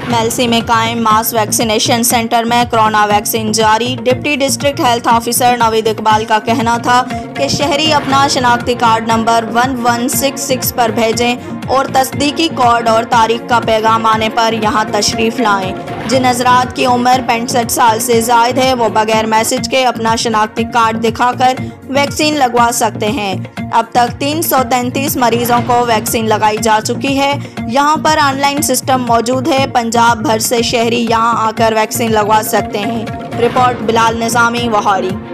मेलसी में कायम मास वैक्सीनेशन सेंटर में कोरोना वैक्सीन जारी। Deputy district health officer Naveed Iqbal का कहना था कि शहरी अपना शनाख्ती कार्ड नंबर 1166 पर भेजें और तस्दीकी कोड और तारीख का पैगाम आने पर यहां तशरीफ़ लाएं। जिन हज़रात की उम्र 65 साल से ज़ायद है वो बगैर मैसेज के अपना शनाख्ती कार्ड दिखाकर वैक्सीन लगवा सकते हैं। अब तक 333 मरीजों को वैक्सीन लगाई जा चुकी है। यहां पर ऑनलाइन सिस्टम मौजूद है। पंजाब भर से शहरी यहां आकर वैक्सीन लगवा सकते हैं। रिपोर्ट बिलाल निज़ामी, वहारी।